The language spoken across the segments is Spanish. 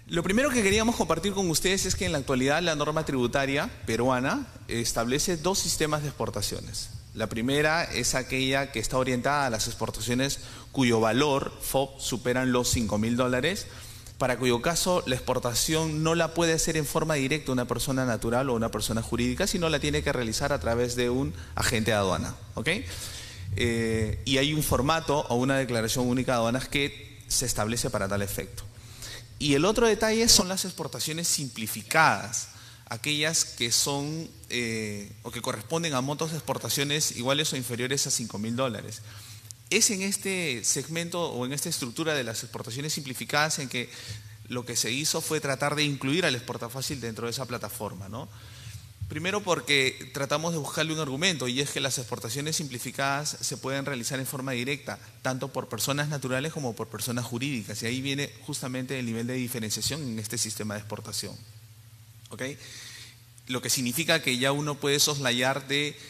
Lo primero que queríamos compartir con ustedes es que en la actualidad la norma tributaria peruana establece dos sistemas de exportaciones. La primera es aquella que está orientada a las exportaciones cuyo valor, FOB, superan los $5.000, para cuyo caso la exportación no la puede hacer en forma directa una persona natural o una persona jurídica, sino la tiene que realizar a través de un agente de aduana. ¿Ok? Y hay un formato o una declaración única de aduanas que se establece para tal efecto. Y el otro detalle son las exportaciones simplificadas, aquellas que son o que corresponden a montos de exportaciones iguales o inferiores a $5.000. Es en este segmento o en esta estructura de las exportaciones simplificadas en que lo que se hizo fue tratar de incluir al Exportafácil dentro de esa plataforma, ¿no? Primero porque tratamos de buscarle un argumento, y es que las exportaciones simplificadas se pueden realizar en forma directa, tanto por personas naturales como por personas jurídicas, y ahí viene justamente el nivel de diferenciación en este sistema de exportación. ¿Ok? Lo que significa que ya uno puede soslayar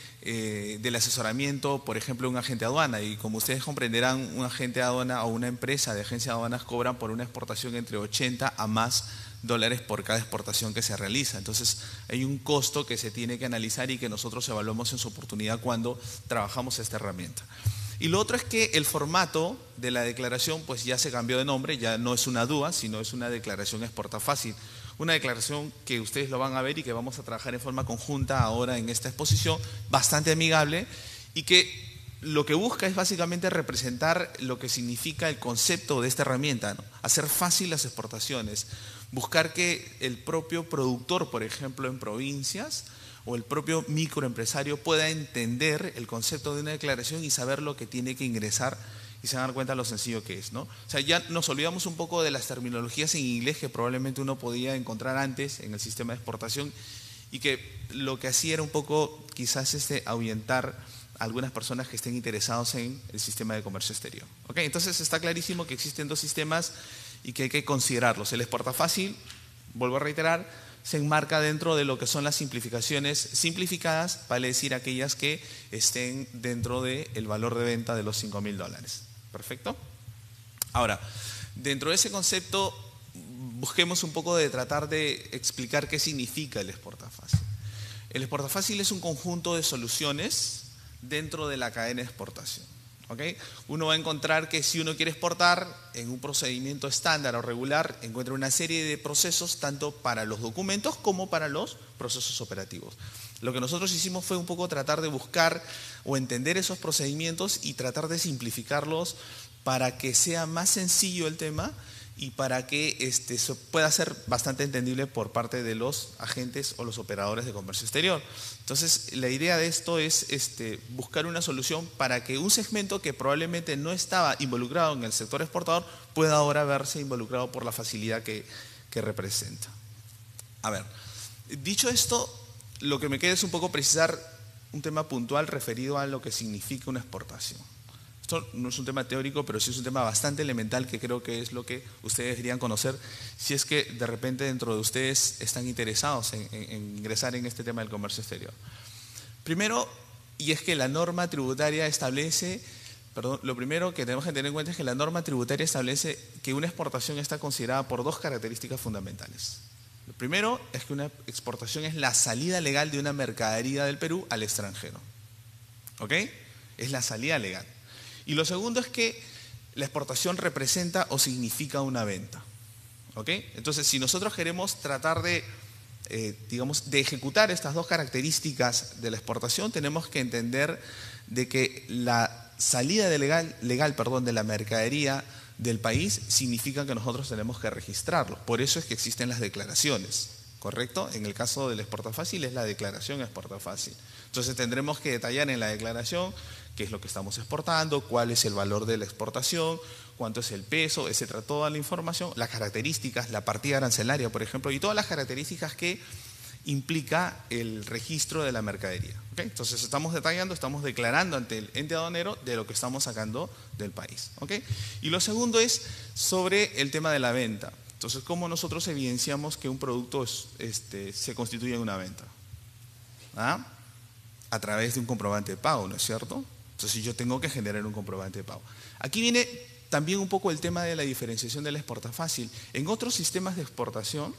del asesoramiento, por ejemplo, un agente de aduana, y como ustedes comprenderán, un agente de aduana o una empresa de agencia de aduanas cobran por una exportación entre 80 a más dólares por cada exportación que se realiza. Entonces hay un costo que se tiene que analizar y que nosotros evaluamos en su oportunidad cuando trabajamos esta herramienta. Y lo otro es que el formato de la declaración pues ya se cambió de nombre, ya no es una DUA, sino es una declaración Exportafácil. Una declaración que ustedes lo van a ver y que vamos a trabajar en forma conjunta ahora en esta exposición, bastante amigable, y que lo que busca es básicamente representar lo que significa el concepto de esta herramienta, ¿no? Hacer fácil las exportaciones, buscar que el propio productor, por ejemplo, en provincias, o el propio microempresario pueda entender el concepto de una declaración y saber lo que tiene que ingresar y se van a dar cuenta de lo sencillo que es, ¿no? O sea, ya nos olvidamos un poco de las terminologías en inglés que probablemente uno podía encontrar antes en el sistema de exportación y que lo que hacía era un poco quizás ahuyentar a algunas personas que estén interesados en el sistema de comercio exterior. ¿Ok? Entonces está clarísimo que existen dos sistemas y que hay que considerarlos. El Exportafácil, vuelvo a reiterar, se enmarca dentro de lo que son las simplificaciones simplificadas, vale decir aquellas que estén dentro del valor de venta de los $5.000. ¿Perfecto? Ahora, dentro de ese concepto, busquemos un poco de tratar de explicar qué significa el Exportafácil. El Exportafácil es un conjunto de soluciones dentro de la cadena de exportación. ¿Okay? Uno va a encontrar que si uno quiere exportar en un procedimiento estándar o regular, encuentra una serie de procesos tanto para los documentos como para los procesos operativos. Lo que nosotros hicimos fue un poco tratar de buscar o entender esos procedimientos y tratar de simplificarlos para que sea más sencillo el tema y para que se pueda ser bastante entendible por parte de los agentes o los operadores de comercio exterior. Entonces, la idea de esto es buscar una solución para que un segmento que probablemente no estaba involucrado en el sector exportador pueda ahora verse involucrado por la facilidad que representa. A ver, dicho esto, lo que me queda es un poco precisar un tema puntual referido a lo que significa una exportación. Esto no es un tema teórico, pero sí es un tema bastante elemental que creo que es lo que ustedes deberían conocer si es que de repente dentro de ustedes están interesados en ingresar en este tema del comercio exterior. Primero, y es que la norma tributaria establece, lo primero que tenemos que tener en cuenta es que la norma tributaria establece que una exportación está considerada por dos características fundamentales. Lo primero es que una exportación es la salida legal de una mercadería del Perú al extranjero. ¿Ok? Es la salida legal. Y lo segundo es que la exportación representa o significa una venta. ¿Ok? Entonces, si nosotros queremos tratar de, de ejecutar estas dos características de la exportación, tenemos que entender de que la salida legal, de la mercadería del país significa que nosotros tenemos que registrarlo. Por eso es que existen las declaraciones, ¿correcto? En el caso del Exportafácil es la declaración Exportafácil. Entonces tendremos que detallar en la declaración qué es lo que estamos exportando, cuál es el valor de la exportación, cuánto es el peso, etcétera, toda la información, las características, la partida arancelaria, por ejemplo, y todas las características que implica el registro de la mercadería. ¿Okay? Entonces estamos detallando, estamos declarando ante el ente aduanero de lo que estamos sacando del país. ¿Okay? Y lo segundo es sobre el tema de la venta. Entonces, ¿cómo nosotros evidenciamos que un producto se constituye en una venta? ¿Ah? A través de un comprobante de pago, ¿no es cierto? Entonces yo tengo que generar un comprobante de pago. Aquí viene también un poco el tema de la diferenciación del exportafácil. En otros sistemas de exportación,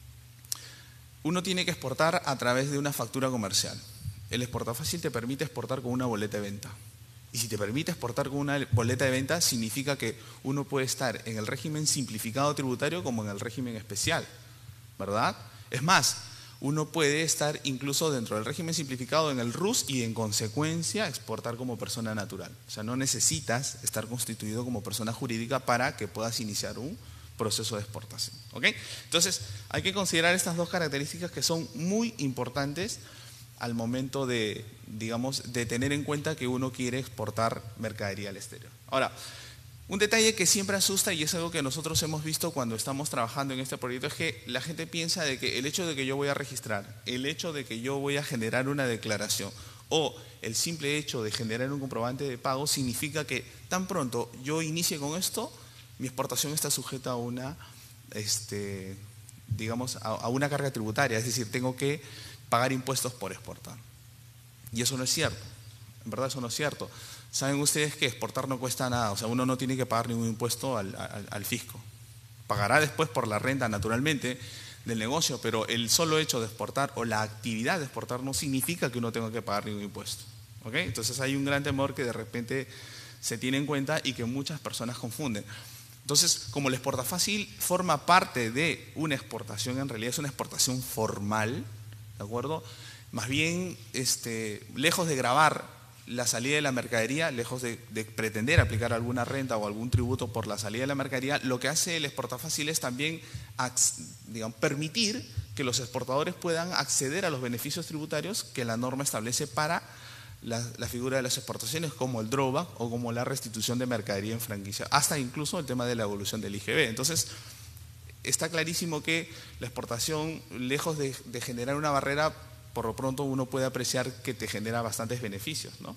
uno tiene que exportar a través de una factura comercial. El exportafácil te permite exportar con una boleta de venta. Y si te permite exportar con una boleta de venta, significa que uno puede estar en el régimen simplificado tributario como en el régimen especial, ¿verdad? Es más, uno puede estar incluso dentro del régimen simplificado en el RUS y en consecuencia exportar como persona natural. O sea, no necesitas estar constituido como persona jurídica para que puedas iniciar un proceso de exportación. ¿Ok? Entonces, hay que considerar estas dos características que son muy importantes al momento de, digamos, de tener en cuenta que uno quiere exportar mercadería al exterior. Ahora, un detalle que siempre asusta y es algo que nosotros hemos visto cuando estamos trabajando en este proyecto es que la gente piensa de que el hecho de que yo voy a registrar, el hecho de que yo voy a generar una declaración o el simple hecho de generar un comprobante de pago significa que tan pronto yo inicie con esto, mi exportación está sujeta a una, digamos, a una carga tributaria, es decir, tengo que pagar impuestos por exportar. Y eso no es cierto, en verdad eso no es cierto. Saben ustedes que exportar no cuesta nada, o sea, uno no tiene que pagar ningún impuesto al fisco. Pagará después por la renta, naturalmente, del negocio, pero el solo hecho de exportar o la actividad de exportar no significa que uno tenga que pagar ningún impuesto. ¿Ok? Entonces hay un gran temor que de repente se tiene en cuenta y que muchas personas confunden. Entonces, como el exportafácil forma parte de una exportación, en realidad es una exportación formal, ¿de acuerdo? Más bien, lejos de gravar la salida de la mercadería, lejos de pretender aplicar alguna renta o algún tributo por la salida de la mercadería, lo que hace el exportafácil es también, digamos, permitir que los exportadores puedan acceder a los beneficios tributarios que la norma establece para la figura de las exportaciones, como el drawback o como la restitución de mercadería en franquicia, hasta incluso el tema de la evolución del IGB. Entonces, está clarísimo que la exportación, lejos de generar una barrera, por lo pronto uno puede apreciar que te genera bastantes beneficios, ¿no?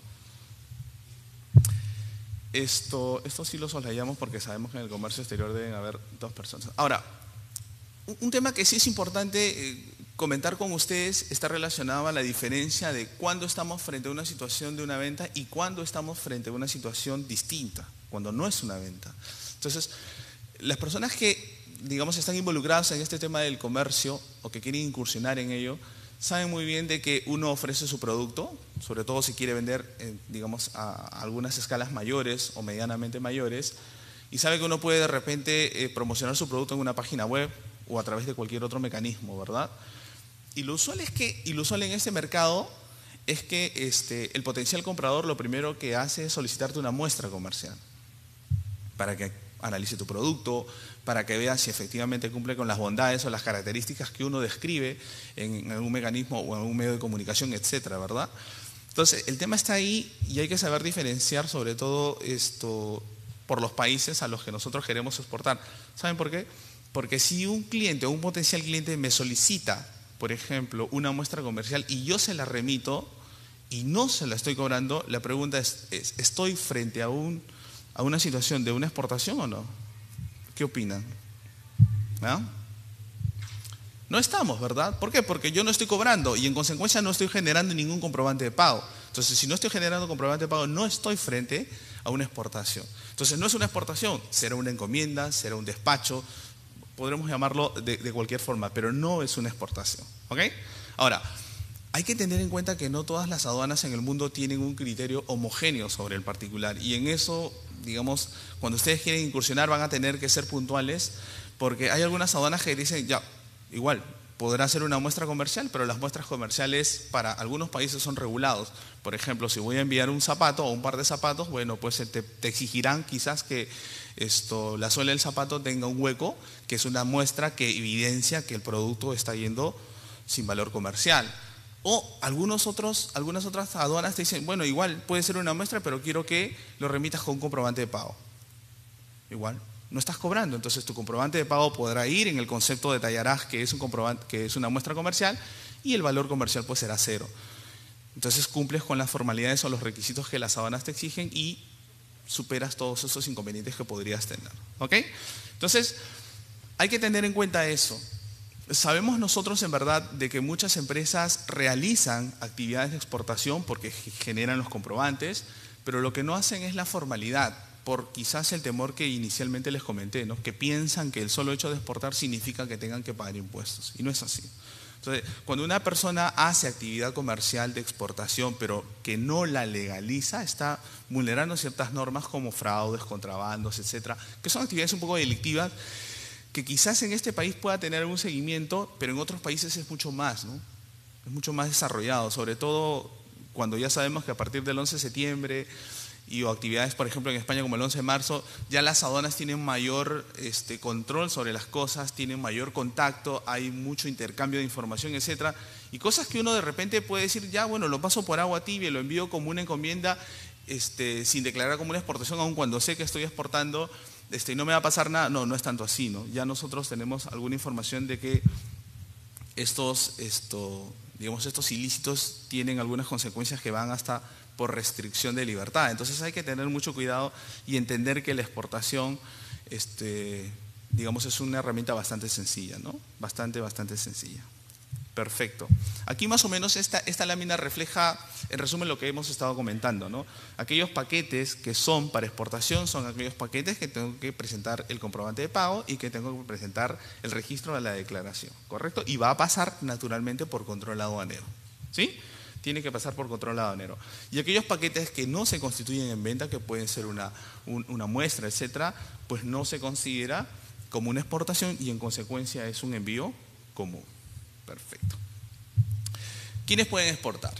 Esto sí lo soslayamos porque sabemos que en el comercio exterior deben haber 2 personas. Ahora, un tema que sí es importante comentar con ustedes está relacionado a la diferencia de cuándo estamos frente a una situación de una venta y cuándo estamos frente a una situación distinta, cuando no es una venta. Entonces, las personas que, digamos, están involucradas en este tema del comercio o que quieren incursionar en ello, saben muy bien de que uno ofrece su producto, sobre todo si quiere vender, digamos, a algunas escalas mayores o medianamente mayores, y sabe que uno puede de repente promocionar su producto en una página web o a través de cualquier otro mecanismo, ¿verdad? Y lo usual en este mercado es que el potencial comprador lo primero que hace es solicitarte una muestra comercial para que analice tu producto, para que vea si efectivamente cumple con las bondades o las características que uno describe en algún mecanismo o en algún medio de comunicación, etcétera, ¿verdad? Entonces, el tema está ahí y hay que saber diferenciar, sobre todo por los países a los que nosotros queremos exportar. ¿Saben por qué? Porque si un cliente o un potencial cliente me solicita, por ejemplo, una muestra comercial y yo se la remito y no se la estoy cobrando, la pregunta es ¿estoy frente a una situación de una exportación o no? ¿Qué opinan? ¿Ah? No estamos, ¿verdad? ¿Por qué? Porque yo no estoy cobrando y en consecuencia no estoy generando ningún comprobante de pago. Entonces, si no estoy generando comprobante de pago, no estoy frente a una exportación. Entonces, no es una exportación, será una encomienda, será un despacho, podremos llamarlo de cualquier forma, pero no es una exportación. ¿Ok? Ahora, hay que tener en cuenta que no todas las aduanas en el mundo tienen un criterio homogéneo sobre el particular y en eso, digamos, cuando ustedes quieren incursionar van a tener que ser puntuales porque hay algunas aduanas que dicen, ya, igual, podrá ser una muestra comercial, pero las muestras comerciales para algunos países son regulados. Por ejemplo, si voy a enviar un zapato o un par de zapatos, bueno, pues te exigirán quizás que la suela del zapato tenga un hueco, que es una muestra que evidencia que el producto está yendo sin valor comercial. O algunas otras aduanas te dicen, bueno, igual puede ser una muestra, pero quiero que lo remitas con un comprobante de pago. Igual, no estás cobrando, entonces tu comprobante de pago podrá ir, en el concepto detallarás que es un comprobante, que es una muestra comercial y el valor comercial pues será 0. Entonces cumples con las formalidades o los requisitos que las aduanas te exigen y superas todos esos inconvenientes que podrías tener. ¿Ok? Entonces, hay que tener en cuenta eso. Sabemos nosotros en verdad de que muchas empresas realizan actividades de exportación porque generan los comprobantes, pero lo que no hacen es la formalidad. por quizás el temor que inicialmente les comenté, ¿no? Que piensan que el solo hecho de exportar significa que tengan que pagar impuestos, y no es así. Entonces, cuando una persona hace actividad comercial de exportación, pero que no la legaliza, está vulnerando ciertas normas como fraudes, contrabandos, etcétera, que son actividades un poco delictivas, que quizás en este país pueda tener algún seguimiento, pero en otros países es mucho más, ¿no? Es mucho más desarrollado, sobre todo cuando ya sabemos que a partir del 11 de septiembre o actividades, por ejemplo, en España como el 11 de marzo, ya las aduanas tienen mayor control sobre las cosas, tienen mayor contacto, hay mucho intercambio de información, etcétera, y cosas que uno de repente puede decir, ya bueno, lo paso por agua tibia, lo envío como una encomienda, sin declarar como una exportación, aun cuando sé que estoy exportando, y no me va a pasar nada. No, no es tanto así, ¿no? Ya nosotros tenemos alguna información de que estos ilícitos tienen algunas consecuencias que van hasta por restricción de libertad. Entonces hay que tener mucho cuidado y entender que la exportación, es una herramienta bastante sencilla, ¿no? Bastante sencilla. Perfecto. Aquí más o menos esta lámina refleja, en resumen, lo que hemos estado comentando, ¿no? Aquellos paquetes que son para exportación son aquellos paquetes que tengo que presentar el comprobante de pago y que tengo que presentar el registro de la declaración, ¿correcto? Y va a pasar naturalmente por control aduanero, ¿sí? Tiene que pasar por control aduanero. Y aquellos paquetes que no se constituyen en venta, que pueden ser una muestra, etcétera, pues no se considera como una exportación y en consecuencia es un envío común. Perfecto. ¿Quiénes pueden exportar?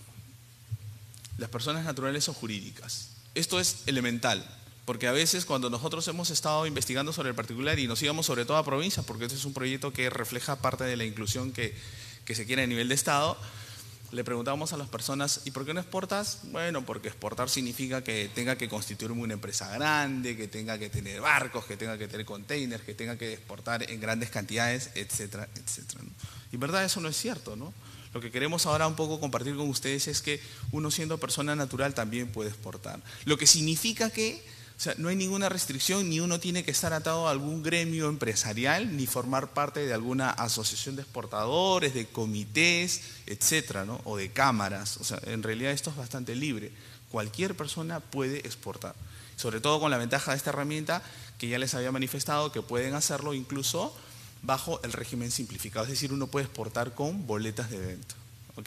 Las personas naturales o jurídicas. Esto es elemental, porque a veces cuando nosotros hemos estado investigando sobre el particular y nos íbamos sobre todo a provincias, porque este es un proyecto que refleja parte de la inclusión que se quiere a nivel de Estado, le preguntábamos a las personas, ¿y por qué no exportas? Bueno, porque exportar significa que tenga que constituirme una empresa grande, que tenga que tener barcos, que tenga que tener containers, que tenga que exportar en grandes cantidades, etcétera, etcétera, ¿no? Y verdad, eso no es cierto, ¿no? Lo que queremos ahora un poco compartir con ustedes es que uno siendo persona natural también puede exportar. Lo que significa que, o sea, no hay ninguna restricción, ni uno tiene que estar atado a algún gremio empresarial, ni formar parte de alguna asociación de exportadores, de comités, etcétera, ¿no? O de cámaras. O sea, en realidad esto es bastante libre. Cualquier persona puede exportar. Sobre todo con la ventaja de esta herramienta que ya les había manifestado, que pueden hacerlo incluso bajo el régimen simplificado. Es decir, uno puede exportar con boletas de venta. ¿Ok?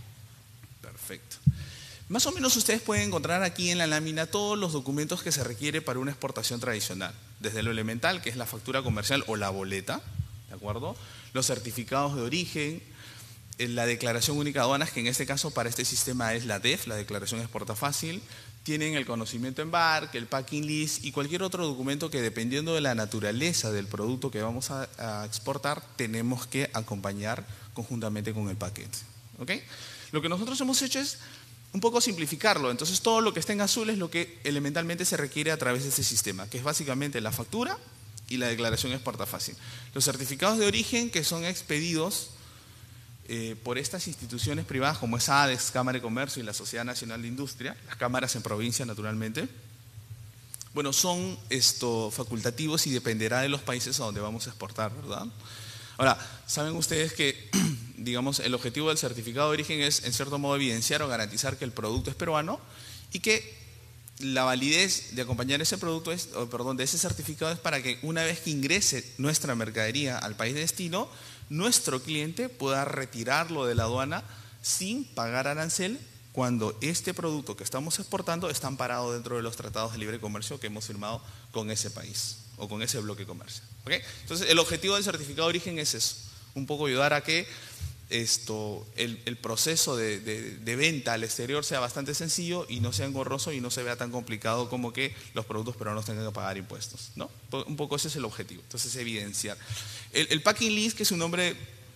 Perfecto. Más o menos ustedes pueden encontrar aquí en la lámina todos los documentos que se requiere para una exportación tradicional. Desde lo elemental, que es la factura comercial o la boleta, ¿de acuerdo? Los certificados de origen, la declaración única de aduanas, que en este caso para este sistema es la DEF, la declaración exporta fácil. Tienen el conocimiento embarque, el packing list y cualquier otro documento que, dependiendo de la naturaleza del producto que vamos a exportar, tenemos que acompañar conjuntamente con el paquete. ¿Ok? Lo que nosotros hemos hecho es un poco simplificarlo. Entonces todo lo que está en azul es lo que elementalmente se requiere a través de este sistema, que es básicamente la factura y la declaración exporta fácil. Los certificados de origen que son expedidos por estas instituciones privadas como es ADEX, Cámara de Comercio y la Sociedad Nacional de Industria, las cámaras en provincia naturalmente, bueno, son facultativos y dependerá de los países a donde vamos a exportar, ¿verdad? Ahora, saben ustedes que, digamos, el objetivo del certificado de origen es, en cierto modo, evidenciar o garantizar que el producto es peruano y que la validez de acompañar ese producto de ese certificado es para que una vez que ingrese nuestra mercadería al país de destino, nuestro cliente pueda retirarlo de la aduana sin pagar arancel cuando este producto que estamos exportando está amparado dentro de los tratados de libre comercio que hemos firmado con ese país o con ese bloque comercial. ¿Okay? Entonces, el objetivo del certificado de origen es eso, un poco ayudar a que el proceso de venta al exterior sea bastante sencillo y no sea engorroso y no se vea tan complicado como que los productos peruanos tengan que pagar impuestos, ¿no? Un poco ese es el objetivo. Entonces, evidenciar. El packing list, que es un nombre,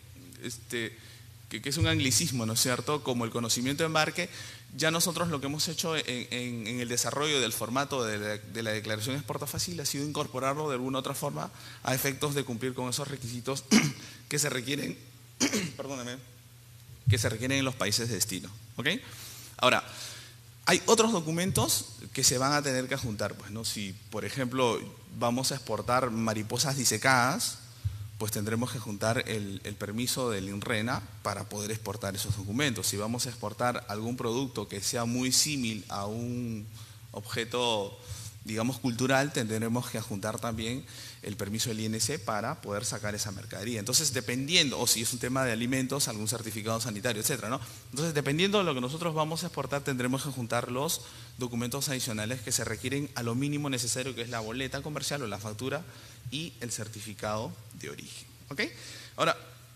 que es un anglicismo, ¿no es cierto? Como el conocimiento de embarque, ya nosotros lo que hemos hecho en el desarrollo del formato de la declaración exporta fácil ha sido incorporarlo de alguna otra forma a efectos de cumplir con esos requisitos que se requieren perdóname, que se requieren en los países de destino. ¿Ok? Ahora, hay otros documentos que se van a tener que adjuntar. Pues, ¿no? Si, por ejemplo, vamos a exportar mariposas disecadas, pues tendremos que juntar el permiso del INRENA para poder exportar esos documentos. Si vamos a exportar algún producto que sea muy símil a un objeto digamos, cultural, tendremos que adjuntar también el permiso del INC para poder sacar esa mercadería. Entonces, dependiendo, o si es un tema de alimentos, algún certificado sanitario, etcétera, ¿no? Entonces, dependiendo de lo que nosotros vamos a exportar, tendremos que adjuntar los documentos adicionales que se requieren a lo mínimo necesario, que es la boleta comercial o la factura y el certificado de origen. ¿Ok? Ahora,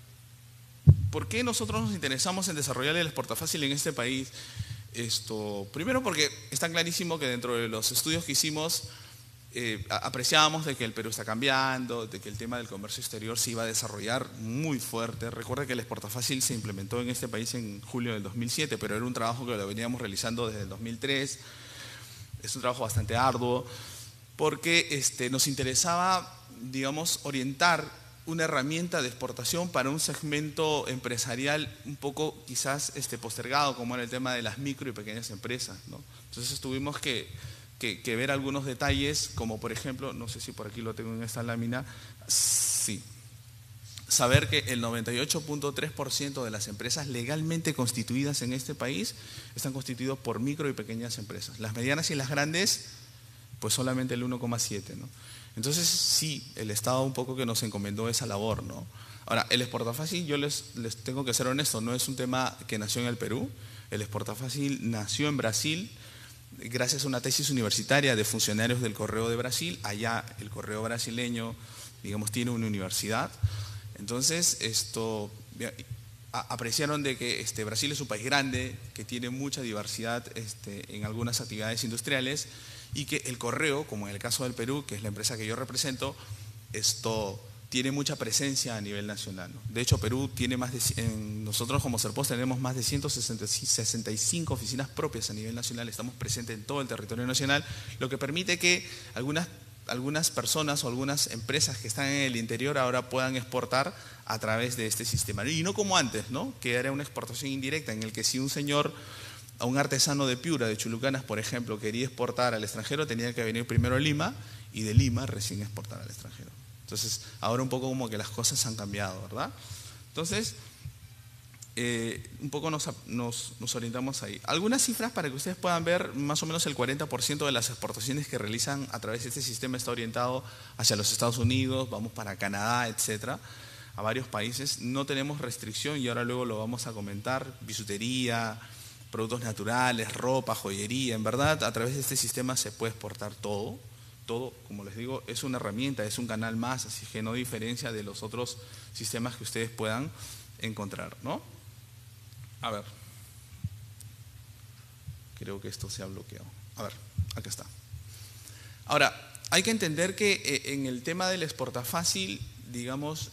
¿por qué nosotros nos interesamos en desarrollar el exportafácil en este país? Primero porque está clarísimo que dentro de los estudios que hicimos apreciábamos de que el Perú está cambiando, de que el tema del comercio exterior se iba a desarrollar muy fuerte. Recuerda que el exportafácil se implementó en este país en julio del 2007, pero era un trabajo que lo veníamos realizando desde el 2003. Es un trabajo bastante arduo porque nos interesaba, digamos, orientar una herramienta de exportación para un segmento empresarial un poco quizás postergado, como era el tema de las micro y pequeñas empresas, ¿no? Entonces tuvimos que ver algunos detalles, como por ejemplo, no sé si por aquí lo tengo en esta lámina, sí, saber que el 98.3% de las empresas legalmente constituidas en este país están constituidos por micro y pequeñas empresas. Las medianas y las grandes, pues solamente el 1,7%, ¿no? Entonces, sí, el Estado un poco que nos encomendó esa labor, ¿no? Ahora, el exportafácil, yo les tengo que ser honesto, no es un tema que nació en el Perú. El exportafácil nació en Brasil gracias a una tesis universitaria de funcionarios del Correo de Brasil. Allá el Correo brasileño, digamos, tiene una universidad. Entonces, apreciaron de que Brasil es un país grande, que tiene mucha diversidad en algunas actividades industriales, y que el correo, como en el caso del Perú, que es la empresa que yo represento, tiene mucha presencia a nivel nacional, ¿no? De hecho, Perú tiene nosotros como Serpos tenemos más de 165 oficinas propias a nivel nacional, estamos presentes en todo el territorio nacional, lo que permite que algunas personas o algunas empresas que están en el interior ahora puedan exportar a través de este sistema. Y no como antes, ¿no? Que era una exportación indirecta, en el que si un señor, a un artesano de Piura, de Chulucanas, por ejemplo, quería exportar al extranjero, tenía que venir primero a Lima y de Lima recién exportar al extranjero. Entonces, ahora un poco como que las cosas han cambiado, ¿verdad? Entonces, un poco nos orientamos ahí. Algunas cifras para que ustedes puedan ver, más o menos el 40% de las exportaciones que realizan a través de este sistema está orientado hacia los Estados Unidos, vamos para Canadá, etcétera, a varios países. No tenemos restricción y ahora luego lo vamos a comentar, bisutería, productos naturales, ropa, joyería. En verdad, a través de este sistema se puede exportar todo. Todo, como les digo, es una herramienta, es un canal más, así que no diferencia de los otros sistemas que ustedes puedan encontrar, ¿no? A ver, creo que esto se ha bloqueado. A ver, acá está. Ahora, hay que entender que en el tema del exportafácil, digamos,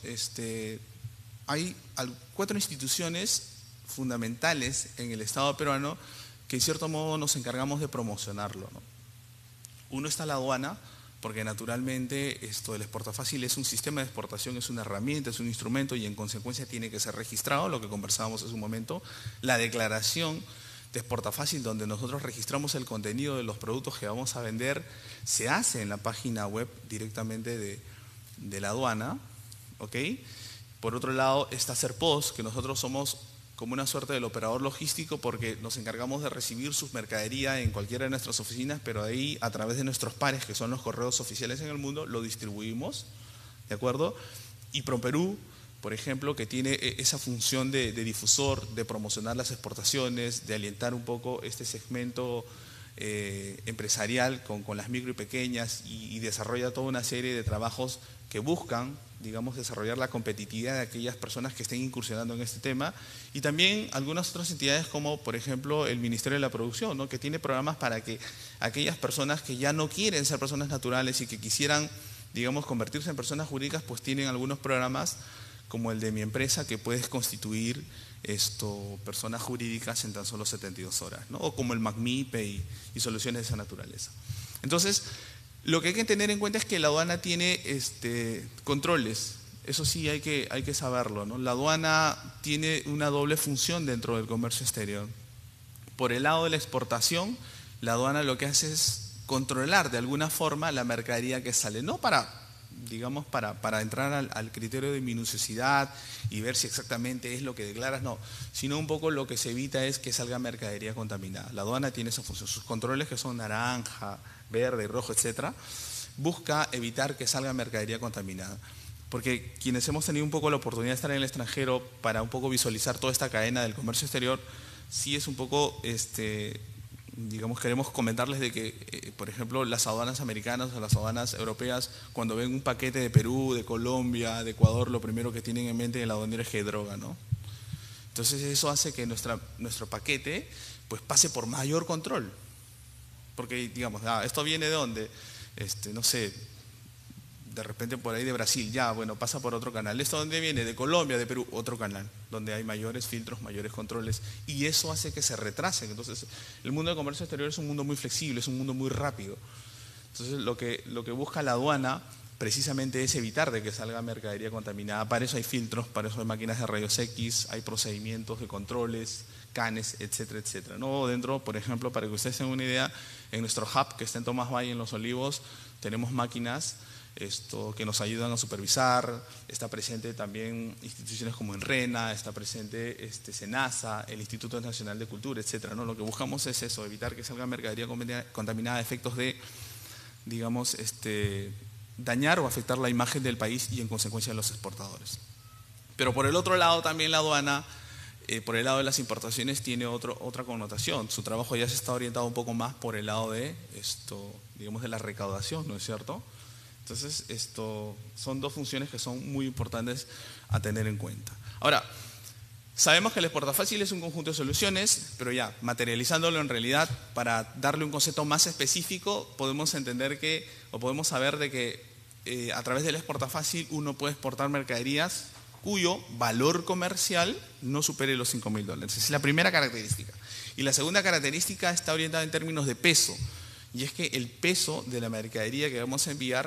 hay 4 instituciones fundamentales en el Estado peruano que en cierto modo nos encargamos de promocionarlo, ¿no? Uno está la aduana, porque naturalmente el exportafácil es un sistema de exportación, es una herramienta, es un instrumento y en consecuencia tiene que ser registrado, lo que conversábamos hace un momento. La declaración de exportafácil, donde nosotros registramos el contenido de los productos que vamos a vender, se hace en la página web directamente de la aduana, ¿ok? Por otro lado está Serpos, que nosotros somos como una suerte del operador logístico, porque nos encargamos de recibir su mercadería en cualquiera de nuestras oficinas, pero ahí a través de nuestros pares, que son los correos oficiales en el mundo, lo distribuimos, ¿de acuerdo? Y ProPerú, por ejemplo, que tiene esa función de difusor, de promocionar las exportaciones, de alientar un poco este segmento empresarial con las micro y pequeñas, y desarrolla toda una serie de trabajos que buscan, digamos, desarrollar la competitividad de aquellas personas que estén incursionando en este tema, y también algunas otras entidades como, por ejemplo, el Ministerio de la Producción, ¿no? Que tiene programas para que aquellas personas que ya no quieren ser personas naturales y que quisieran, digamos, convertirse en personas jurídicas, pues tienen algunos programas como el de mi empresa, que puedes constituir personas jurídicas en tan solo 72 horas, ¿no? O como el MACMIPE y soluciones de esa naturaleza. Entonces, lo que hay que tener en cuenta es que la aduana tiene controles. Eso sí hay que saberlo, ¿no? La aduana tiene una doble función dentro del comercio exterior. Por el lado de la exportación, la aduana lo que hace es controlar de alguna forma la mercadería que sale, no para, digamos, para entrar al criterio de minuciosidad y ver si exactamente es lo que declaras, no, sino un poco lo que se evita es que salga mercadería contaminada. La aduana tiene esa función, sus controles, que son naranja, verde, rojo, etcétera, busca evitar que salga mercadería contaminada. Porque quienes hemos tenido un poco la oportunidad de estar en el extranjero para un poco visualizar toda esta cadena del comercio exterior, sí es un poco, digamos, queremos comentarles de que, por ejemplo, las aduanas americanas o las aduanas europeas, cuando ven un paquete de Perú, de Colombia, de Ecuador, lo primero que tienen en mente en la aduanera es que hay droga, ¿no? Entonces eso hace que nuestro paquete pues pase por mayor control. Porque, digamos, ¿esto viene de dónde? No sé, de repente por ahí de Brasil, ya, bueno, pasa por otro canal. ¿Esto dónde viene? De Colombia, de Perú, otro canal, donde hay mayores filtros, mayores controles, y eso hace que se retrasen. Entonces, el mundo de comercio exterior es un mundo muy flexible, es un mundo muy rápido. Entonces, lo que busca la aduana precisamente es evitar de que salga mercadería contaminada. Para eso hay filtros, para eso hay máquinas de rayos X, hay procedimientos de controles, canes, etcétera, etcétera. No, dentro, por ejemplo, para que ustedes tengan una idea, en nuestro hub que está en Tomás Valle, en Los Olivos, tenemos máquinas que nos ayudan a supervisar. Está presente también instituciones como ENRENA, está presente SENASA, el Instituto Nacional de Cultura, etcétera, ¿no? Lo que buscamos es eso, evitar que salga mercadería contaminada a efectos de, digamos, dañar o afectar la imagen del país y en consecuencia de los exportadores. Pero por el otro lado también la aduana, por el lado de las importaciones, tiene otra connotación. Su trabajo ya se está orientado un poco más por el lado de digamos, de la recaudación, ¿no es cierto? Entonces, son dos funciones que son muy importantes a tener en cuenta. Ahora, sabemos que el exportafácil es un conjunto de soluciones, pero ya, materializándolo en realidad, para darle un concepto más específico, podemos entender que, o podemos saber de que a través del exportafácil uno puede exportar mercaderías cuyo valor comercial no supere los $5.000. Esa es la primera característica. Y la segunda característica está orientada en términos de peso, y es que el peso de la mercadería que vamos a enviar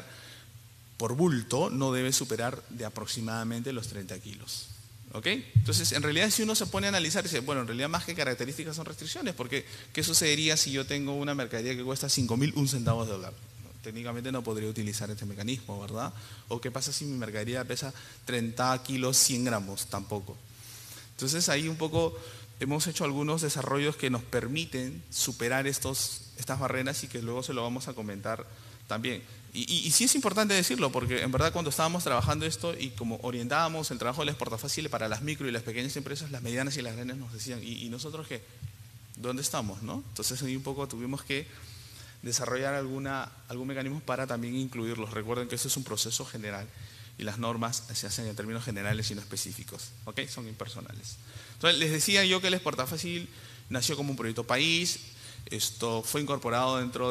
por bulto no debe superar de aproximadamente los 30 kilos. ¿Ok? Entonces, en realidad, si uno se pone a analizar, dice, bueno, en realidad más que características son restricciones, porque ¿qué sucedería si yo tengo una mercadería que cuesta 5.001 centavos de dólar? Técnicamente no podría utilizar este mecanismo, ¿verdad? ¿O qué pasa si mi mercadería pesa 30 kilos, 100 gramos? Tampoco. Entonces, ahí un poco hemos hecho algunos desarrollos que nos permiten superar estas barreras y que luego se lo vamos a comentar también. Y sí es importante decirlo, porque en verdad cuando estábamos trabajando esto y como orientábamos el trabajo del exportafácil para las micro y las pequeñas empresas, las medianas y las grandes nos decían, ¿y nosotros qué? ¿Dónde estamos? ¿No? Entonces ahí un poco tuvimos que desarrollar algún mecanismo para también incluirlos. Recuerden que eso es un proceso general y las normas se hacen en términos generales y no específicos, ¿ok? Son impersonales. Entonces les decía yo que el exportafácil nació como un proyecto país. Esto fue incorporado dentro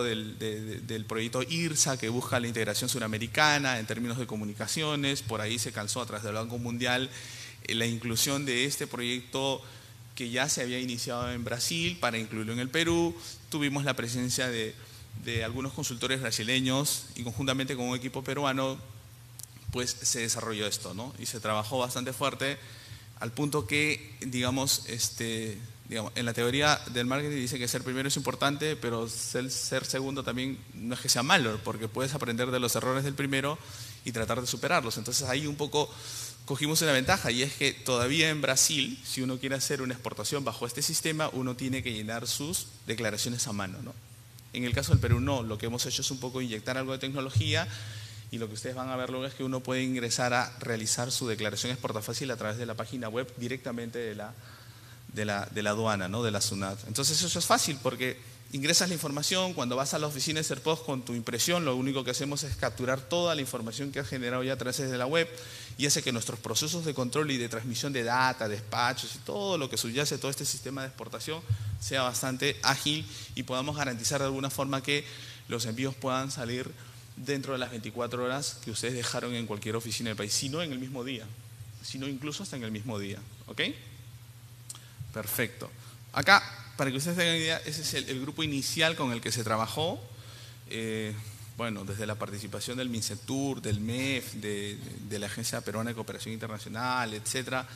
del proyecto IRSA, que busca la integración suramericana en términos de comunicaciones. Por ahí se calzó a través del Banco Mundial la inclusión de este proyecto que ya se había iniciado en Brasil para incluirlo en el Perú. Tuvimos la presencia de algunos consultores brasileños y conjuntamente con un equipo peruano pues se desarrolló esto, ¿no? Y se trabajó bastante fuerte al punto que, digamos, en la teoría del marketing dice que ser primero es importante, pero ser segundo también no es que sea malo, porque puedes aprender de los errores del primero y tratar de superarlos. Entonces ahí un poco cogimos una ventaja, y es que todavía en Brasil, si uno quiere hacer una exportación bajo este sistema, uno tiene que llenar sus declaraciones a mano, ¿no? En el caso del Perú no, lo que hemos hecho es un poco inyectar algo de tecnología, y lo que ustedes van a ver luego es que uno puede ingresar a realizar su declaración exportafácil a través de la página web directamente de la aduana, ¿no? De la SUNAT. Entonces eso es fácil porque ingresas la información, cuando vas a la oficina de Serpost con tu impresión, lo único que hacemos es capturar toda la información que has generado ya a través de la web, y hace que nuestros procesos de control y de transmisión de data, despachos y todo lo que subyace, todo este sistema de exportación, sea bastante ágil y podamos garantizar de alguna forma que los envíos puedan salir dentro de las 24 horas que ustedes dejaron en cualquier oficina del país, si no en el mismo día, sino incluso hasta en el mismo día. ¿Ok? Perfecto. Acá, para que ustedes tengan idea, ese es el grupo inicial con el que se trabajó. Bueno, desde la participación del MINCETUR, del MEF, de la Agencia Peruana de Cooperación Internacional, etcétera.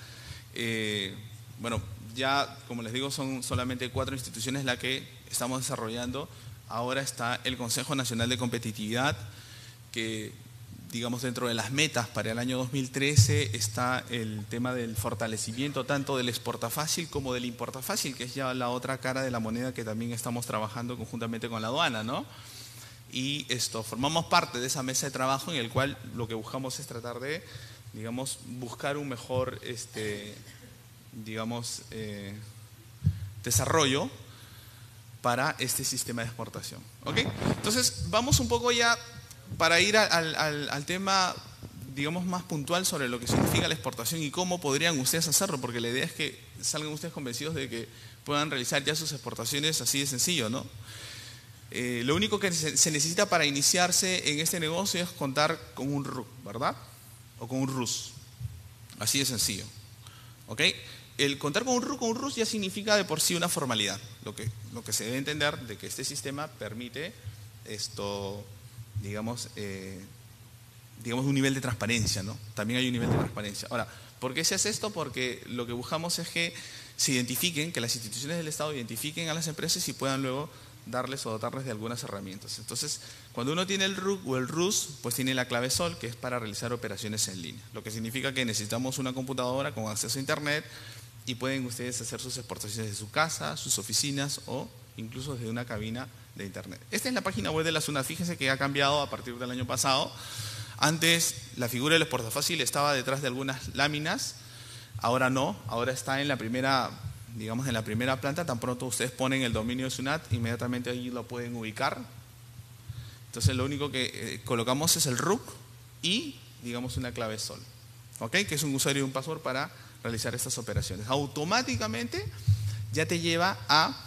Bueno, ya, como les digo, son solamente 4 instituciones las que estamos desarrollando. Ahora está el Consejo Nacional de Competitividad, que, digamos, dentro de las metas para el año 2013 está el tema del fortalecimiento tanto del exportafácil como del importafácil, que es ya la otra cara de la moneda que también estamos trabajando conjuntamente con la aduana, ¿no? y formamos parte de esa mesa de trabajo en el cual lo que buscamos es tratar de, digamos, buscar un mejor, desarrollo para este sistema de exportación. ¿Ok? Entonces, vamos un poco ya para ir al tema, digamos, más puntual sobre lo que significa la exportación y cómo podrían ustedes hacerlo, porque la idea es que salgan ustedes convencidos de que puedan realizar ya sus exportaciones así de sencillo, ¿no? Lo único que se necesita para iniciarse en este negocio es contar con un RUC, ¿verdad? O con un RUS. Así de sencillo. ¿Ok? El contar con un RUC o un RUS ya significa de por sí una formalidad. Lo que se debe entender de que este sistema permite digamos, un nivel de transparencia, ¿no? También hay un nivel de transparencia. Ahora, ¿por qué se hace esto? Porque lo que buscamos es que se identifiquen, que las instituciones del Estado identifiquen a las empresas y puedan luego darles o dotarles de algunas herramientas. Entonces, cuando uno tiene el RUC o el RUS, pues tiene la clave SOL, que es para realizar operaciones en línea. Lo que significa que necesitamos una computadora con acceso a Internet y pueden ustedes hacer sus exportaciones de su casa, sus oficinas o incluso desde una cabina de Internet. Esta es la página web de la SUNAT. Fíjense que ha cambiado a partir del año pasado. Antes la figura del exportafácil estaba detrás de algunas láminas, ahora no, ahora está en la primera, digamos, en la primera planta. Tan pronto ustedes ponen el dominio de SUNAT, inmediatamente allí lo pueden ubicar. Entonces lo único que colocamos es el RUC y, digamos, una clave SOL, ¿ok? Que es un usuario y un password para realizar estas operaciones. Automáticamente ya te lleva a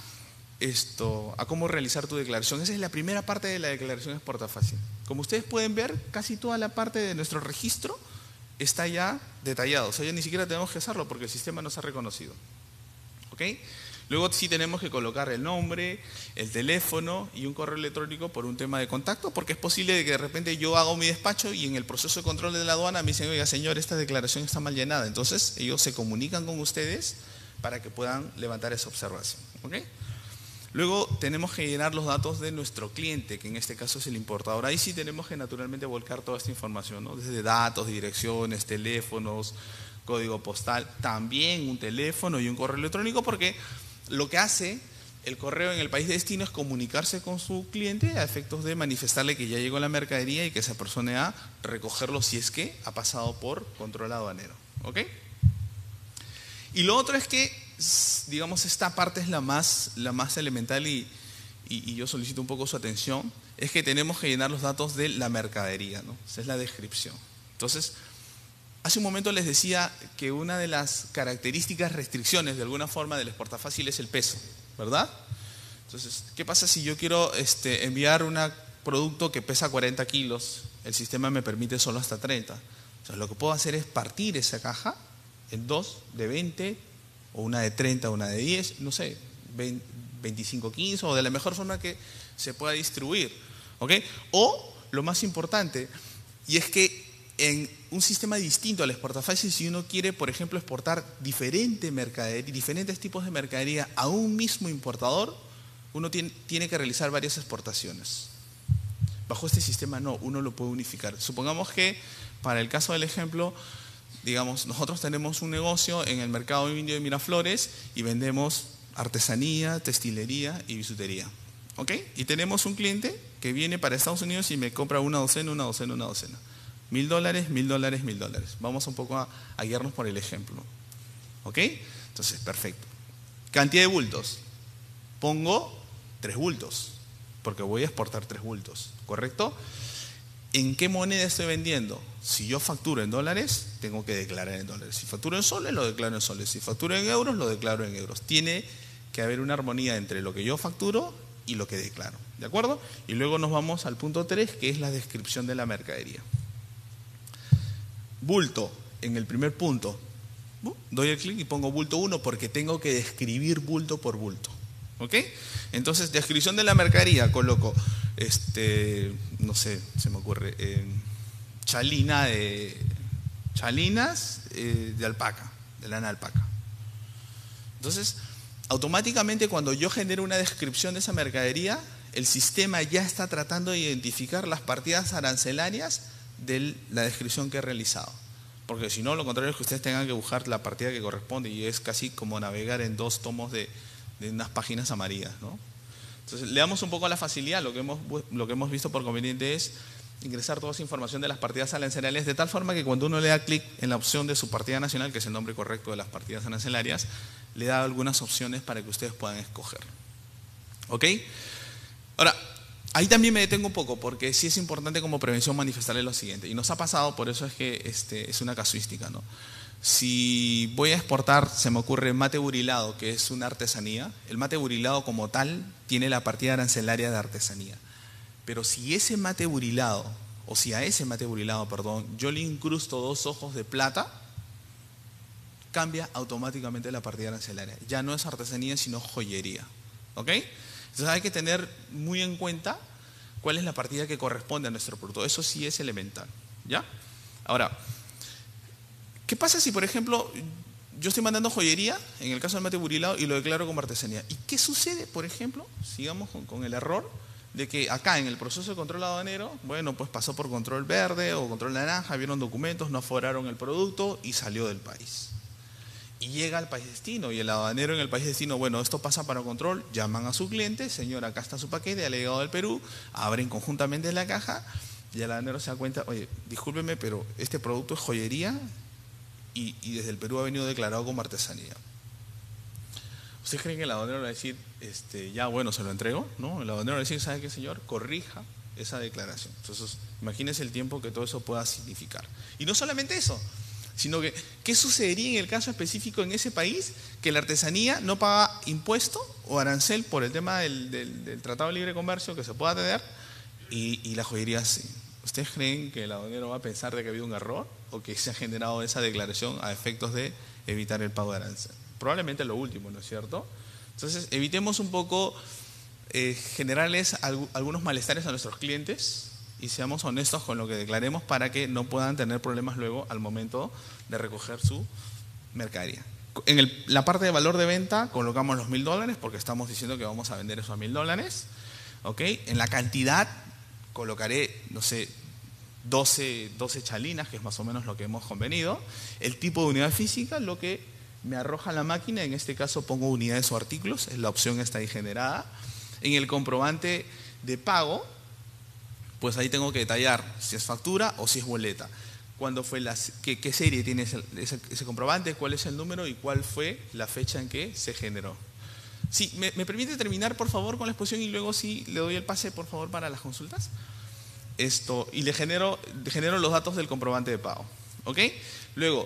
cómo realizar tu declaración. Esa es la primera parte de la declaración exportafácil. Como ustedes pueden ver, casi toda la parte de nuestro registro está ya detallado. O sea, ya ni siquiera tenemos que hacerlo porque el sistema nos ha reconocido. ¿Ok? Luego sí tenemos que colocar el nombre, el teléfono y un correo electrónico por un tema de contacto, porque es posible de que de repente yo hago mi despacho y en el proceso de control de la aduana me dicen, oiga señor, esta declaración está mal llenada. Entonces ellos se comunican con ustedes para que puedan levantar esa observación. ¿Ok? Luego tenemos que llenar los datos de nuestro cliente, que en este caso es el importador. Ahí sí tenemos que naturalmente volcar toda esta información, ¿no? Desde datos, direcciones, teléfonos, código postal, también un teléfono y un correo electrónico, porque lo que hace el correo en el país de destino es comunicarse con su cliente a efectos de manifestarle que ya llegó la mercadería y que se apersone a recogerlo si es que ha pasado por control aduanero. ¿Ok? Y lo otro es que, digamos, esta parte es la más elemental y yo solicito un poco su atención, es que tenemos que llenar los datos de la mercadería, ¿no? Esa es la descripción. Entonces, hace un momento les decía que una de las características, restricciones de alguna forma del exportafácil es el peso, ¿verdad? Entonces, ¿qué pasa si yo quiero enviar un producto que pesa 40 kilos? El sistema me permite solo hasta 30. Entonces, lo que puedo hacer es partir esa caja en dos de 20, o una de 30, una de 10, no sé, 25, 15, o de la mejor forma que se pueda distribuir. ¿Ok? O, lo más importante, y es que en un sistema distinto al exportafácil, si uno quiere, por ejemplo, exportar diferentes tipos de mercadería a un mismo importador, uno tiene que realizar varias exportaciones. Bajo este sistema no, uno lo puede unificar. Supongamos que, para el caso del ejemplo, digamos, nosotros tenemos un negocio en el mercado indio de Miraflores y vendemos artesanía, textilería y bisutería. ¿Ok? Y tenemos un cliente que viene para Estados Unidos y me compra una docena. $1,000, $1,000, $1,000. Vamos un poco a guiarnos por el ejemplo. ¿Ok? Entonces, perfecto. Cantidad de bultos. Pongo 3 bultos, porque voy a exportar 3 bultos. ¿Correcto? ¿En qué moneda estoy vendiendo? Si yo facturo en dólares, tengo que declarar en dólares. Si facturo en soles, lo declaro en soles. Si facturo en euros, lo declaro en euros. Tiene que haber una armonía entre lo que yo facturo y lo que declaro. ¿De acuerdo? Y luego nos vamos al punto 3, que es la descripción de la mercadería. Bulto, en el primer punto. Doy el clic y pongo bulto 1 porque tengo que describir bulto por bulto. ¿Ok? Entonces, descripción de la mercadería, coloco, no sé, se me ocurre, chalinas de alpaca, de lana de alpaca. Entonces, automáticamente cuando yo genero una descripción de esa mercadería, el sistema ya está tratando de identificar las partidas arancelarias de la descripción que he realizado. Porque si no, lo contrario es que ustedes tengan que buscar la partida que corresponde y es casi como navegar en 2 tomos de unas páginas amarillas, ¿no? Entonces, le damos un poco a la facilidad. Lo que hemos visto por conveniente es ingresar toda esa información de las partidas arancelarias de tal forma que cuando uno le da clic en la opción de su partida nacional, que es el nombre correcto de las partidas arancelarias, le da algunas opciones para que ustedes puedan escoger. ¿Ok? Ahora, ahí también me detengo un poco porque sí es importante como prevención manifestarle lo siguiente. Y nos ha pasado, por eso es que es una casuística, ¿no? Si voy a exportar, se me ocurre mate burilado, que es una artesanía. El mate burilado como tal tiene la partida arancelaria de artesanía. Pero si ese mate burilado, o si a ese mate burilado, perdón, yo le incrusto 2 ojos de plata, cambia automáticamente la partida arancelaria. Ya no es artesanía, sino joyería. ¿Ok? Entonces hay que tener muy en cuenta cuál es la partida que corresponde a nuestro producto. Eso sí es elemental. ¿Ya? Ahora, ¿qué pasa si, por ejemplo, yo estoy mandando joyería, en el caso del mate burilado, y lo declaro como artesanía? ¿Y qué sucede, por ejemplo, sigamos con el error de que acá en el proceso de control aduanero, bueno, pues pasó por control verde o control naranja, vieron documentos, no aforaron el producto y salió del país? Y llega al país destino y el aduanero en el país destino, bueno, esto pasa para control, llaman a su cliente, señor, acá está su paquete, ha llegado del Perú, abren conjuntamente la caja y el aduanero se da cuenta, oye, discúlpeme, pero este producto es joyería y desde el Perú ha venido declarado como artesanía. ¿Ustedes creen que el aduanero le va a decir, ya bueno, se lo entrego? ¿No? El aduanero le va a decir, ¿sabe qué, señor? Corrija esa declaración. Entonces, imagínense el tiempo que todo eso pueda significar. Y no solamente eso, sino que, ¿qué sucedería en el caso específico en ese país? Que la artesanía no paga impuesto o arancel por el tema del Tratado de Libre Comercio que se pueda tener y la joyería sí. ¿Ustedes creen que el aduanero va a pensar de que ha habido un error o que se ha generado esa declaración a efectos de evitar el pago de arancel? Probablemente lo último, ¿no es cierto? Entonces, evitemos un poco generarles algunos malestares a nuestros clientes y seamos honestos con lo que declaremos para que no puedan tener problemas luego al momento de recoger su mercadería. En la parte de valor de venta colocamos los $1.000 porque estamos diciendo que vamos a vender eso a $1.000. ¿Ok? En la cantidad colocaré, no sé, 12 chalinas, que es más o menos lo que hemos convenido. El tipo de unidad física, lo que me arroja la máquina, en este caso pongo unidades o artículos, es la opción que está ahí generada. En el comprobante de pago, pues ahí tengo que detallar si es factura o si es boleta. ¿Cuándo fue qué serie tiene ese comprobante? ¿Cuál es el número? ¿Y cuál fue la fecha en que se generó? Sí, ¿me permite terminar, por favor, con la exposición y luego sí le doy el pase, por favor, para las consultas? Y le genero los datos del comprobante de pago. ¿Ok? Luego,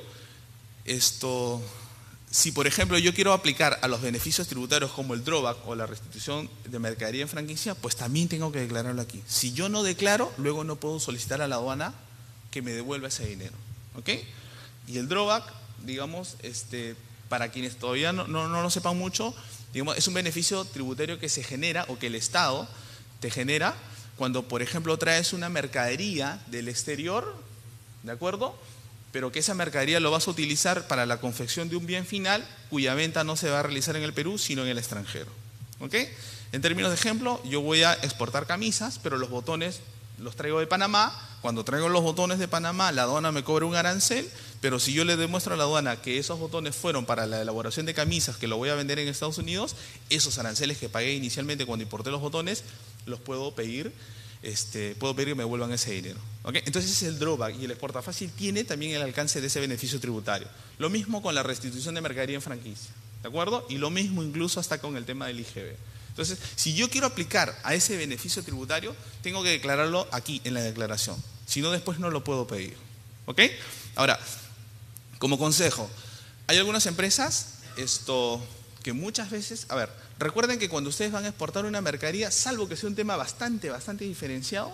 si por ejemplo yo quiero aplicar a los beneficios tributarios como el drawback o la restitución de mercadería en franquicia, pues también tengo que declararlo aquí. Si yo no declaro, luego no puedo solicitar a la aduana que me devuelva ese dinero. ¿Ok? Y el drawback, digamos, para quienes todavía no lo sepan mucho, digamos, es un beneficio tributario que se genera o que el Estado te genera cuando, por ejemplo, traes una mercadería del exterior, ¿de acuerdo?, pero que esa mercadería lo vas a utilizar para la confección de un bien final cuya venta no se va a realizar en el Perú, sino en el extranjero. ¿Ok? En términos de ejemplo, yo voy a exportar camisas, pero los botones los traigo de Panamá. Cuando traigo los botones de Panamá, la aduana me cobra un arancel, pero si yo le demuestro a la aduana que esos botones fueron para la elaboración de camisas que lo voy a vender en Estados Unidos, esos aranceles que pagué inicialmente cuando importé los botones, los puedo pedir. Puedo pedir que me devuelvan ese dinero. ¿Okay? Entonces ese es el drawback y el exportafácil tiene también el alcance de ese beneficio tributario. Lo mismo con la restitución de mercadería en franquicia, ¿de acuerdo? Y lo mismo incluso hasta con el tema del IGB. Entonces, si yo quiero aplicar a ese beneficio tributario, tengo que declararlo aquí en la declaración. Si no, después no lo puedo pedir. ¿Ok? Ahora, como consejo, hay algunas empresas que muchas veces, recuerden que cuando ustedes van a exportar una mercadería, salvo que sea un tema bastante diferenciado,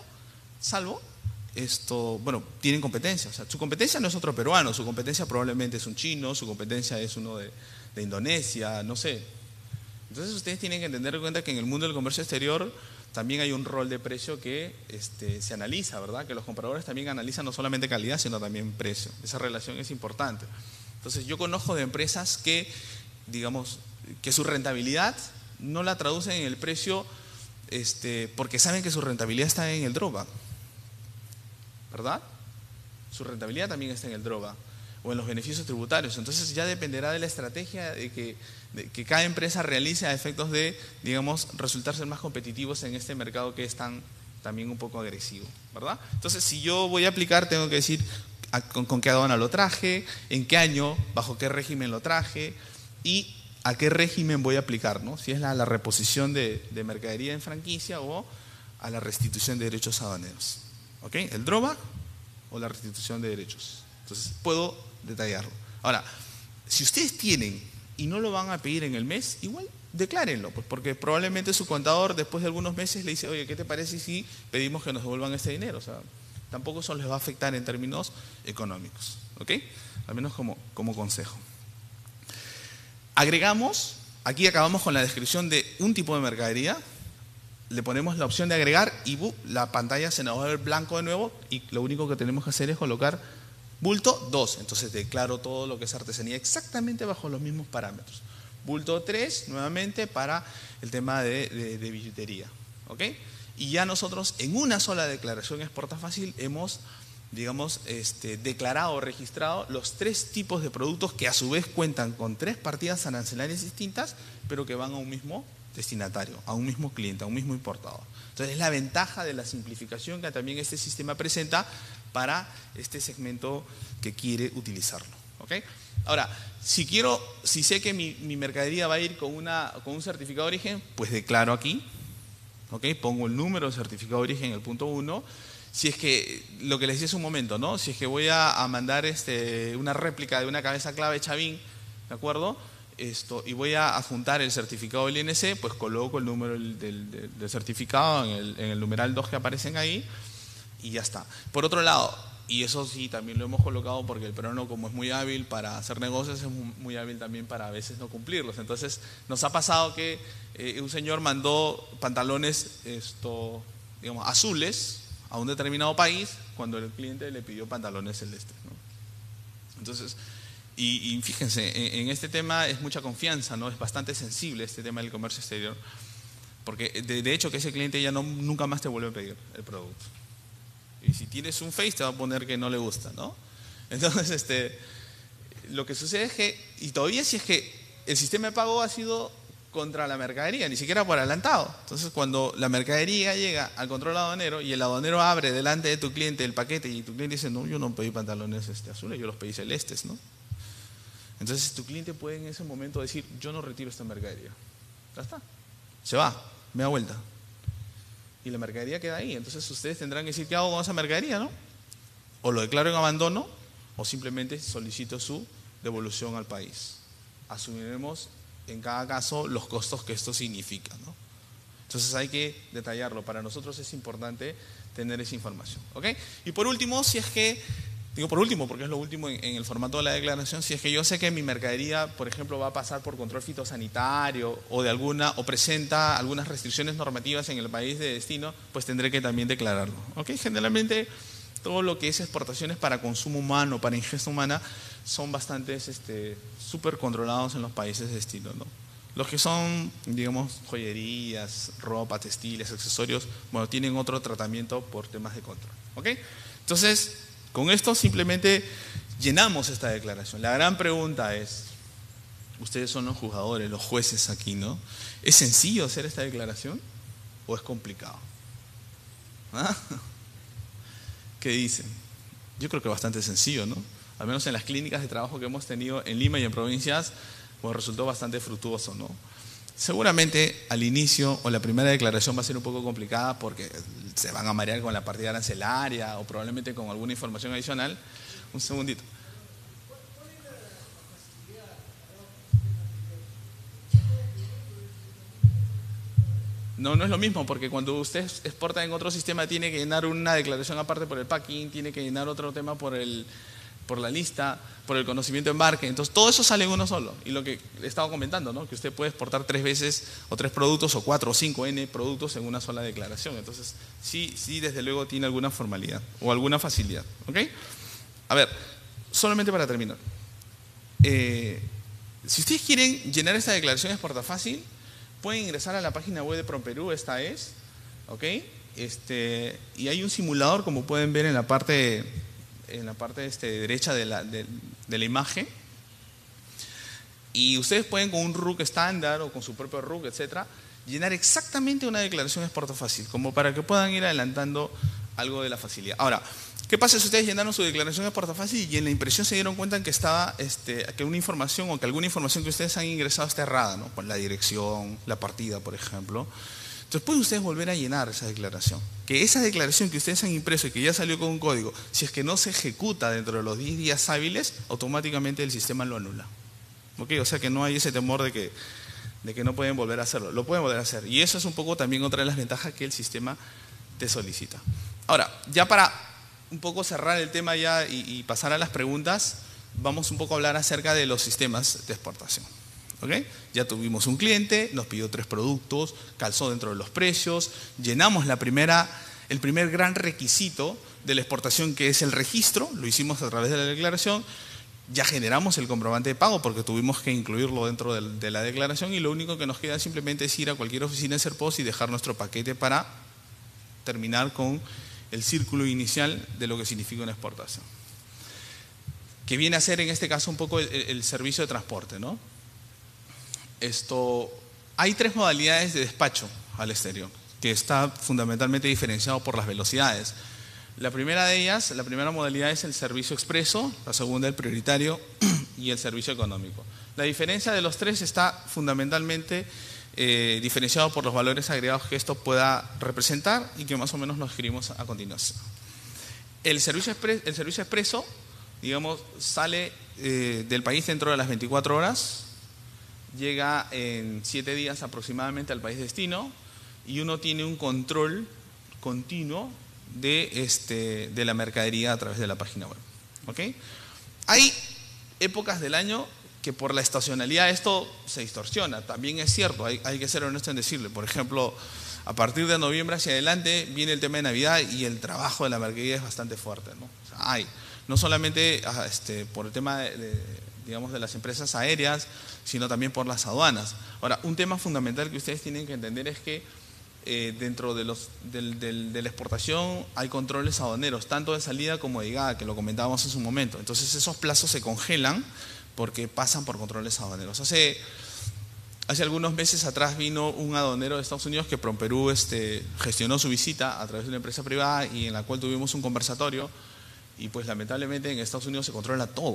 tienen competencia. O sea, su competencia no es otro peruano, su competencia probablemente es un chino, su competencia es uno de Indonesia, no sé. Entonces ustedes tienen que tener en cuenta que en el mundo del comercio exterior también hay un rol de precio que se analiza, ¿verdad? Que los compradores también analizan no solamente calidad, sino también precio. Esa relación es importante. Entonces yo conozco de empresas que, digamos, que su rentabilidad no la traducen en el precio porque saben que su rentabilidad está en el drawback, ¿verdad? Su rentabilidad también está en el drawback. o en los beneficios tributarios. Entonces ya dependerá de la estrategia de que cada empresa realice a efectos de, digamos, resultar ser más competitivos en este mercado que es también un poco agresivo, ¿verdad? Entonces, si yo voy a aplicar, tengo que decir con qué aduana lo traje, en qué año, bajo qué régimen lo traje y a qué régimen voy a aplicar, ¿no? Si es la reposición de mercadería en franquicia o a la restitución de derechos aduaneros. ¿Ok? ¿El drawback o la restitución de derechos? Entonces, puedo detallarlo. Ahora, si ustedes tienen y no lo van a pedir en el mes, igual declárenlo, pues, porque probablemente su contador después de algunos meses le dice, oye, ¿qué te parece si pedimos que nos devuelvan este dinero? O sea, tampoco eso les va a afectar en términos económicos. ¿Ok? Al menos como consejo. Agregamos, aquí acabamos con la descripción de un tipo de mercadería, le ponemos la opción de agregar y la pantalla se nos va a ver blanco de nuevo y lo único que tenemos que hacer es colocar bulto 2, entonces declaro todo lo que es artesanía exactamente bajo los mismos parámetros. Bulto 3, nuevamente para el tema de billetería. ¿Ok? Y ya nosotros en una sola declaración exporta fácil hemos, digamos, declarado o registrado los 3 tipos de productos que a su vez cuentan con 3 partidas arancelarias distintas, pero que van a un mismo destinatario, a un mismo cliente, a un mismo importador. Entonces es la ventaja de la simplificación que también este sistema presenta para este segmento que quiere utilizarlo. ¿Ok? Ahora, si sé que mi mercadería va a ir con un certificado de origen, pues declaro aquí, ¿ok? Pongo el número de certificado de origen en el punto 1. Si es que, lo que les decía hace un momento, ¿no? Si es que voy a mandar una réplica de una cabeza clave Chavín, ¿de acuerdo? Y voy a adjuntar el certificado del INC, pues coloco el número del certificado en el numeral 2 que aparecen ahí y ya está. Por otro lado, y eso sí también lo hemos colocado porque el peruano, como es muy hábil para hacer negocios, es muy hábil también para a veces no cumplirlos. Entonces nos ha pasado que un señor mandó pantalones digamos, azules a un determinado país cuando el cliente le pidió pantalones celestes, ¿no? Entonces, y fíjense, en este tema es mucha confianza, ¿no? Es bastante sensible este tema del comercio exterior, porque de hecho que ese cliente ya nunca más te vuelve a pedir el producto. Y si tienes un face te va a poner que no le gusta, ¿no? Entonces, lo que sucede es que, y todavía si es que el sistema de pago ha sido contra la mercadería, ni siquiera por adelantado. Entonces, cuando la mercadería llega al control aduanero y el aduanero abre delante de tu cliente el paquete y tu cliente dice, no, yo no pedí pantalones azules, yo los pedí celestes, ¿no? Entonces, tu cliente puede en ese momento decir, yo no retiro esta mercadería. Ya está. Se va, me da vuelta. Y la mercadería queda ahí. Entonces, ustedes tendrán que decir, ¿qué hago con esa mercadería, no? O lo declaro en abandono o simplemente solicito su devolución al país. Asumiremos en cada caso los costos que esto significa, ¿no? Entonces hay que detallarlo. Para nosotros es importante tener esa información, ¿ok? Y por último, si es que, digo por último porque es lo último en el formato de la declaración, si es que yo sé que mi mercadería, por ejemplo, va a pasar por control fitosanitario o presenta algunas restricciones normativas en el país de destino, pues tendré que también declararlo, ¿ok? Generalmente todo lo que es exportaciones para consumo humano, para ingesta humana, son bastante súper controlados en los países de destino, ¿no? Los que son, digamos, joyerías, ropa, textiles, accesorios, bueno, tienen otro tratamiento por temas de control, ¿ok? Entonces, con esto simplemente llenamos esta declaración. La gran pregunta es, ustedes son los juzgadores, los jueces aquí, ¿no? ¿Es sencillo hacer esta declaración o es complicado? ¿Ah? ¿Qué dicen? Yo creo que es bastante sencillo, ¿no? Al menos en las clínicas de trabajo que hemos tenido en Lima y en provincias, pues resultó bastante fructuoso, ¿no? Seguramente al inicio o la primera declaración va a ser un poco complicada porque se van a marear con la partida arancelaria o probablemente con alguna información adicional. Un segundito. No, no es lo mismo, porque cuando usted exporta en otro sistema tiene que llenar una declaración aparte por el packing, tiene que llenar otro tema por la lista, por el conocimiento de embarque. Entonces todo eso sale en uno solo. Y lo que he estado comentando, ¿no? Que usted puede exportar 3 veces o 3 productos o 4 o 5 N productos en una sola declaración. Entonces sí, desde luego tiene alguna formalidad o alguna facilidad, ¿ok? A ver, solamente para terminar. Si ustedes quieren llenar esta declaración de exporta fácil, pueden ingresar a la página web de PROMPERÚ, esta es, ¿ok? Y hay un simulador, como pueden ver en la parte derecha de de la imagen. Y ustedes pueden con un RUC estándar o con su propio RUC, etcétera, llenar exactamente una declaración de exporta fácil, como para que puedan ir adelantando algo de la facilidad. Ahora, ¿qué pasa si ustedes llenaron su declaración de exporta fácil y en la impresión se dieron cuenta que estaba que una información o que alguna información que ustedes han ingresado está errada, ¿no? Por la dirección, la partida, por ejemplo? Entonces pueden ustedes volver a llenar esa declaración. Que esa declaración que ustedes han impreso y que ya salió con un código, si es que no se ejecuta dentro de los 10 días hábiles, automáticamente el sistema lo anula. ¿Ok? O sea que no hay ese temor de que no pueden volver a hacerlo. Lo pueden volver a hacer. Y eso es un poco también otra de las ventajas que el sistema te solicita. Ahora, ya para un poco cerrar el tema ya y pasar a las preguntas, vamos un poco a hablar acerca de los sistemas de exportación. ¿Okay? Ya tuvimos un cliente, nos pidió 3 productos, calzó dentro de los precios, llenamos el primer gran requisito de la exportación, que es el registro, lo hicimos a través de la declaración, ya generamos el comprobante de pago porque tuvimos que incluirlo dentro de la declaración y lo único que nos queda simplemente es ir a cualquier oficina de Serpos y dejar nuestro paquete para terminar con el círculo inicial de lo que significa una exportación. Que viene a ser en este caso un poco el servicio de transporte, ¿no? Hay 3 modalidades de despacho al exterior, que está fundamentalmente diferenciado por las velocidades. La primera de ellas, la primera modalidad es el servicio expreso, la segunda el prioritario y el servicio económico. La diferencia de los 3 está fundamentalmente diferenciado por los valores agregados que esto pueda representar y que más o menos nos escribimos a continuación. El servicio expreso, digamos, sale del país dentro de las 24 horas, llega en 7 días aproximadamente al país destino y uno tiene un control continuo de la mercadería a través de la página web. ¿Okay? Hay épocas del año que por la estacionalidad esto se distorsiona. También es cierto, hay que ser honesto en decirle. Por ejemplo, a partir de noviembre hacia adelante viene el tema de Navidad y el trabajo de la mercadería es bastante fuerte, ¿no? O sea, no solamente por el tema digamos, de las empresas aéreas, sino también por las aduanas. Ahora, un tema fundamental que ustedes tienen que entender es que dentro de la exportación hay controles aduaneros, tanto de salida como de llegada, que lo comentábamos en su momento. Entonces esos plazos se congelan porque pasan por controles aduaneros. Hace algunos meses atrás vino un aduanero de Estados Unidos que PROMPERÚ gestionó su visita a través de una empresa privada y en la cual tuvimos un conversatorio y pues lamentablemente en Estados Unidos se controla todo.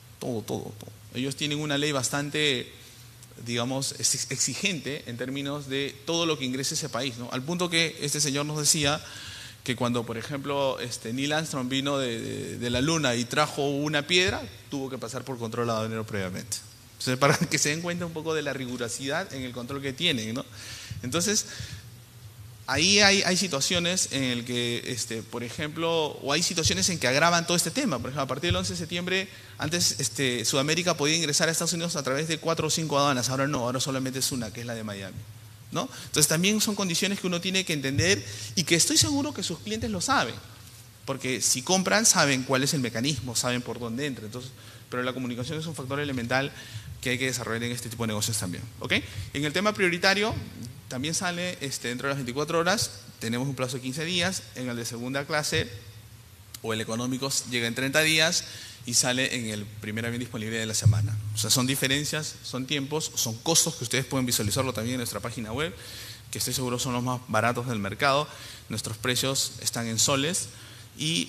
Ellos tienen una ley bastante, digamos, exigente en términos de todo lo que ingrese a ese país, ¿no? Al punto que este señor nos decía que cuando, por ejemplo, Neil Armstrong vino de la Luna y trajo una piedra, tuvo que pasar por control aduanero previamente. Entonces, para que se den cuenta un poco de la rigurosidad en el control que tienen, ¿no? Entonces, ahí hay situaciones en el que, por ejemplo, o hay situaciones en que agravan todo este tema. Por ejemplo, a partir del 11 de septiembre, antes Sudamérica podía ingresar a Estados Unidos a través de 4 o 5 aduanas, ahora no, ahora solamente es una, que es la de Miami, ¿no? Entonces también son condiciones que uno tiene que entender y que estoy seguro que sus clientes lo saben, porque si compran saben cuál es el mecanismo, saben por dónde entra. Entonces, pero la comunicación es un factor elemental que hay que desarrollar en este tipo de negocios también, ¿ok? En el tema prioritario también sale dentro de las 24 horas, tenemos un plazo de 15 días, en el de segunda clase o el económico llega en 30 días y sale en el primer avión disponible de la semana. O sea, son diferencias, son tiempos, son costos que ustedes pueden visualizarlo también en nuestra página web, que estoy seguro son los más baratos del mercado. Nuestros precios están en soles y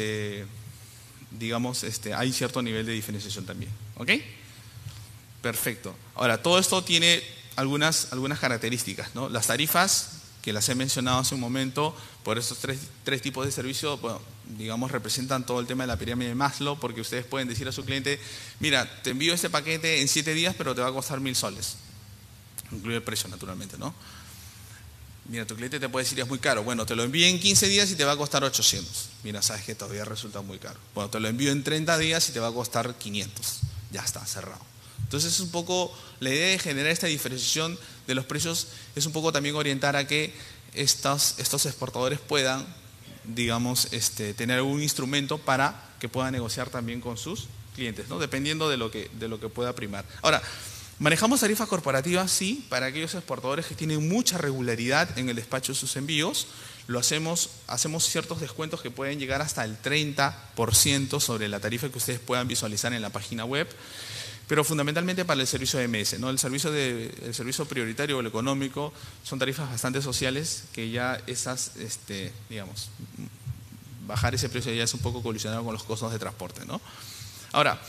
digamos, hay cierto nivel de diferenciación también. ¿Ok? Perfecto. Ahora, todo esto tiene algunas características, ¿no? Las tarifas, que las he mencionado hace un momento, por esos tres tipos de servicios, bueno, digamos, representan todo el tema de la pirámide de Maslow, porque ustedes pueden decir a su cliente, mira, te envío este paquete en 7 días, pero te va a costar 1.000 soles. Incluye el precio, naturalmente, ¿no? Mira, tu cliente te puede decir, es muy caro. Bueno, te lo envío en 15 días y te va a costar 800. Mira, sabes que todavía resulta muy caro. Bueno, te lo envío en 30 días y te va a costar 500. Ya está, cerrado. Entonces es un poco, la idea de generar esta diferenciación de los precios es un poco también orientar a que estos exportadores puedan, digamos, tener algún instrumento para que puedan negociar también con sus clientes, ¿no? Dependiendo de lo que pueda primar. Ahora, manejamos tarifas corporativas, sí, para aquellos exportadores que tienen mucha regularidad en el despacho de sus envíos. hacemos ciertos descuentos que pueden llegar hasta el 30% sobre la tarifa que ustedes puedan visualizar en la página web, pero fundamentalmente para el servicio de MS, ¿no? El servicio prioritario o el económico son tarifas bastante sociales que ya esas, digamos, bajar ese precio ya es un poco colisionado con los costos de transporte, ¿no? Ahora,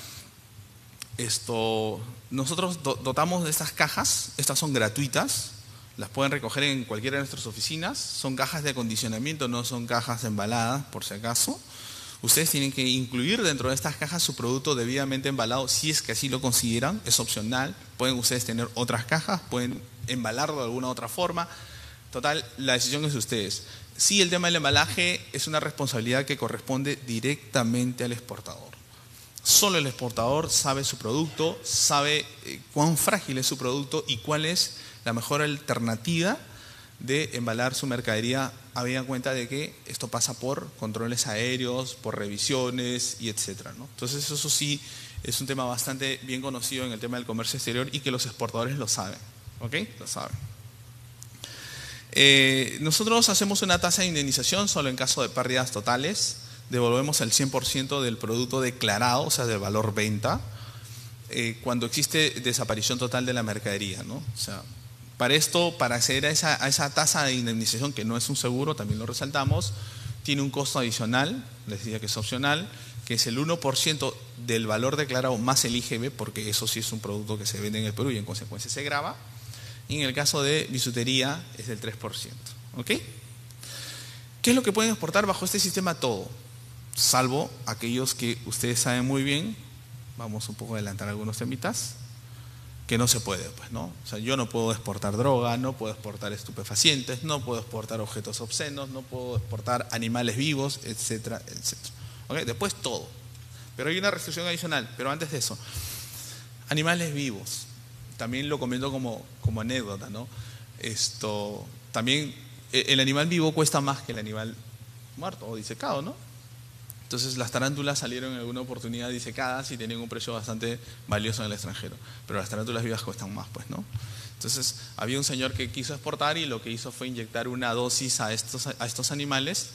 nosotros dotamos de estas cajas, estas son gratuitas, las pueden recoger en cualquiera de nuestras oficinas, son cajas de acondicionamiento, no son cajas embaladas, por si acaso. Ustedes tienen que incluir dentro de estas cajas su producto debidamente embalado, si es que así lo consideran, es opcional. Pueden ustedes tener otras cajas, pueden embalarlo de alguna otra forma. Total, la decisión es de ustedes. Sí, el tema del embalaje es una responsabilidad que corresponde directamente al exportador. Solo el exportador sabe su producto, sabe cuán frágil es su producto y cuál es la mejor alternativa de embalar su mercadería, habida cuenta de que esto pasa por controles aéreos, por revisiones y etcétera, ¿no? Entonces eso sí es un tema bastante bien conocido en el tema del comercio exterior y que los exportadores lo saben, ¿ok? Lo saben. Nosotros hacemos una tasa de indemnización solo en caso de pérdidas totales. Devolvemos el 100% del producto declarado, o sea, del valor venta, cuando existe desaparición total de la mercadería, ¿no? O sea, para esto, para acceder a esa tasa de indemnización, que no es un seguro, también lo resaltamos, tiene un costo adicional, les decía que es opcional, que es el 1% del valor declarado más el IGB, porque eso sí es un producto que se vende en el Perú y en consecuencia se grava. Y en el caso de bisutería es del 3%. ¿Ok? ¿Qué es lo que pueden exportar bajo este sistema? Todo, salvo aquellos que ustedes saben muy bien, vamos un poco a adelantar algunos temitas, que no se puede, pues, ¿no? O sea, yo no puedo exportar droga, no puedo exportar estupefacientes, no puedo exportar objetos obscenos, no puedo exportar animales vivos, etcétera, etcétera. ¿Ok? Después todo. Pero hay una restricción adicional, pero antes de eso, animales vivos. También lo comento como anécdota, ¿no? También el animal vivo cuesta más que el animal muerto o disecado, ¿no? Entonces las tarántulas salieron en alguna oportunidad disecadas y tenían un precio bastante valioso en el extranjero. Pero las tarántulas vivas cuestan más, pues, ¿no? Entonces había un señor que quiso exportar y lo que hizo fue inyectar una dosis a estos animales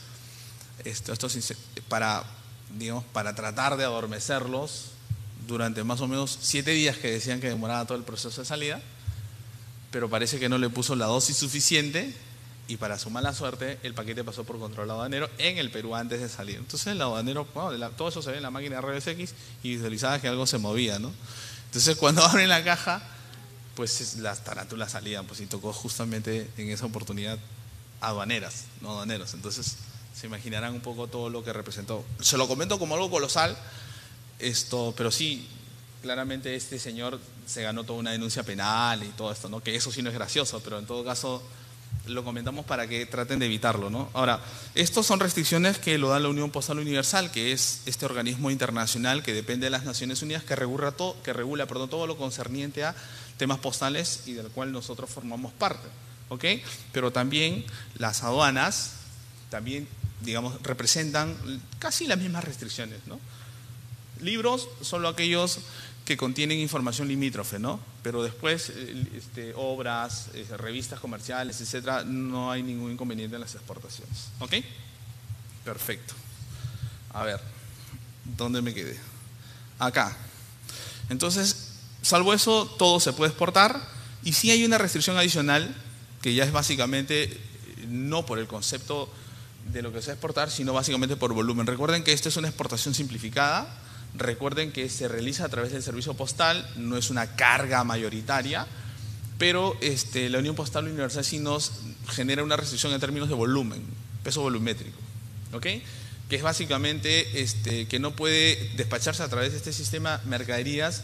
para tratar de adormecerlos durante más o menos 7 días que decían que demoraba todo el proceso de salida, pero parece que no le puso la dosis suficiente y para su mala suerte el paquete pasó por control aduanero en el Perú antes de salir. Entonces el aduanero, todo eso se ve en la máquina de rayos X y visualizaba que algo se movía, ¿no? Entonces cuando abren la caja, pues las tarántulas salían, pues, y tocó justamente en esa oportunidad aduaneras, no aduaneros. Entonces se imaginarán un poco todo lo que representó. Se lo comento como algo colosal, pero sí, claramente este señor se ganó toda una denuncia penal y todo esto, ¿no? Que eso sí no es gracioso, pero en todo caso lo comentamos para que traten de evitarlo, ¿no? Ahora, estas son restricciones que lo da la Unión Postal Universal, que es este organismo internacional que depende de las Naciones Unidas, que regula todo lo concerniente a temas postales y del cual nosotros formamos parte, ¿ok? Pero también las aduanas, también, digamos, representan casi las mismas restricciones, ¿no? Libros, solo aquellos que contienen información limítrofe, ¿no? Pero después, obras, revistas comerciales, etcétera, no hay ningún inconveniente en las exportaciones. ¿Ok? Perfecto. A ver, ¿dónde me quedé? Acá. Entonces, salvo eso, todo se puede exportar. Y sí hay una restricción adicional, que ya es básicamente no por el concepto de lo que se va a exportar, sino básicamente por volumen. Recuerden que esto es una exportación simplificada. Recuerden que se realiza a través del servicio postal, no es una carga mayoritaria, pero la Unión Postal Universal sí nos genera una restricción en términos de volumen, peso volumétrico, ¿ok? Que es básicamente que no puede despacharse a través de este sistema mercaderías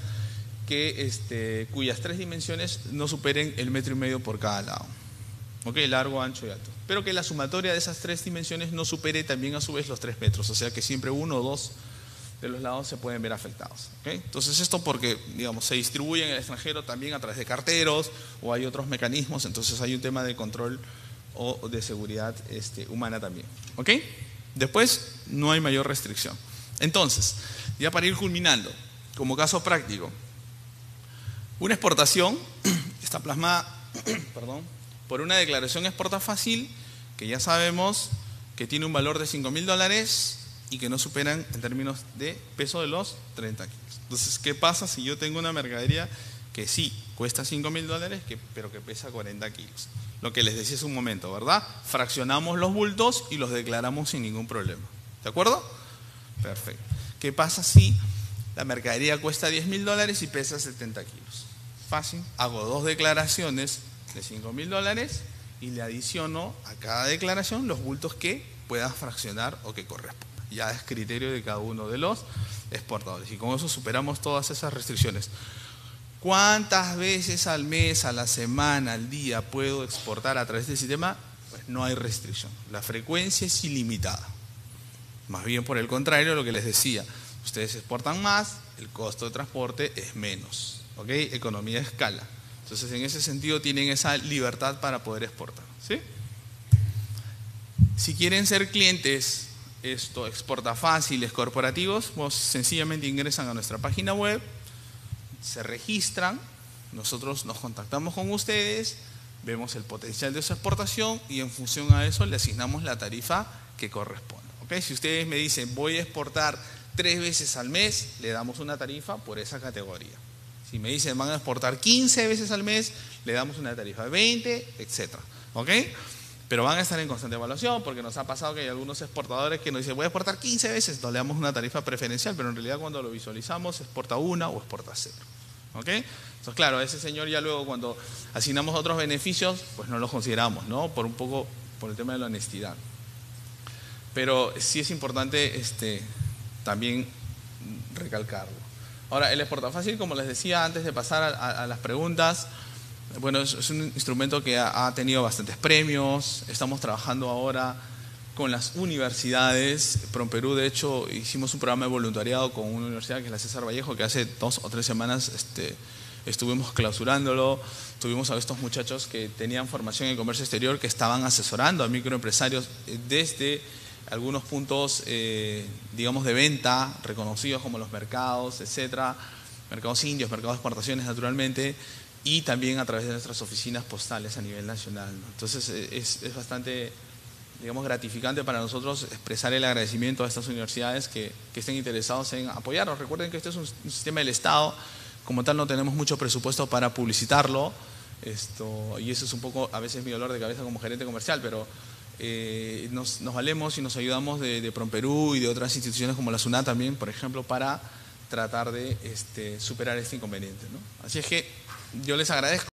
cuyas 3 dimensiones no superen el 1,5 metros por cada lado, ¿ok? Largo, ancho y alto. Pero que la sumatoria de esas 3 dimensiones no supere también a su vez los 3 metros, o sea que siempre uno o dos de los lados se pueden ver afectados, ¿okay? Entonces esto porque, digamos, se distribuye en el extranjero también a través de carteros o hay otros mecanismos, entonces hay un tema de control o de seguridad humana también, ¿ok? Después no hay mayor restricción. Entonces, ya para ir culminando, como caso práctico, una exportación está plasmada por una declaración exporta fácil que ya sabemos que tiene un valor de $5.000 y que no superan en términos de peso de los 30 kilos. Entonces, ¿qué pasa si yo tengo una mercadería que sí cuesta $5.000, pero que pesa 40 kilos? Lo que les decía hace un momento, ¿verdad? Fraccionamos los bultos y los declaramos sin ningún problema. ¿De acuerdo? Perfecto. ¿Qué pasa si la mercadería cuesta $10.000 y pesa 70 kilos? Fácil. Hago 2 declaraciones de $5.000 y le adiciono a cada declaración los bultos que pueda fraccionar o que correspondan. Ya es criterio de cada uno de los exportadores. Y con eso superamos todas esas restricciones. ¿Cuántas veces al mes, a la semana, al día puedo exportar a través del sistema? Pues no hay restricción. La frecuencia es ilimitada. Más bien por el contrario, lo que les decía, ustedes exportan más, el costo de transporte es menos. ¿Ok? Economía de escala. Entonces, en ese sentido, tienen esa libertad para poder exportar. ¿Sí? Si quieren ser clientes exportafáciles corporativos, pues sencillamente ingresan a nuestra página web, se registran, nosotros nos contactamos con ustedes, vemos el potencial de su exportación y en función a eso le asignamos la tarifa que corresponde. ¿Okay? Si ustedes me dicen voy a exportar 3 veces al mes, le damos una tarifa por esa categoría. Si me dicen van a exportar 15 veces al mes, le damos una tarifa de 20, etc. ¿Ok? Pero van a estar en constante evaluación porque nos ha pasado que hay algunos exportadores que nos dicen voy a exportar 15 veces, nos le damos una tarifa preferencial, pero en realidad cuando lo visualizamos exporta 1 o exporta 0. ¿Ok? Entonces claro, a ese señor ya luego cuando asignamos otros beneficios, pues no los consideramos, ¿no? Por el tema de la honestidad. Pero sí es importante también recalcarlo. Ahora, el exportafácil, como les decía antes de pasar a las preguntas, bueno, es un instrumento que ha tenido bastantes premios. Estamos trabajando ahora con las universidades. PROMPERÚ, de hecho, hicimos un programa de voluntariado con una universidad que es la César Vallejo, que hace 2 o 3 semanas estuvimos clausurándolo. Tuvimos a estos muchachos que tenían formación en comercio exterior que estaban asesorando a microempresarios desde algunos puntos, digamos, de venta reconocidos como los mercados, etcétera, mercados indios, mercados de exportaciones naturalmente, y también a través de nuestras oficinas postales a nivel nacional, ¿no? Entonces es bastante, digamos, gratificante para nosotros expresar el agradecimiento a estas universidades que estén interesados en apoyarnos. Recuerden que este es un sistema del Estado, como tal no tenemos mucho presupuesto para publicitarlo, y eso es un poco a veces mi dolor de cabeza como gerente comercial, pero nos valemos y nos ayudamos de PROMPERÚ y de otras instituciones como la SUNAT también, por ejemplo, para tratar de superar este inconveniente, ¿no? Así es que yo les agradezco.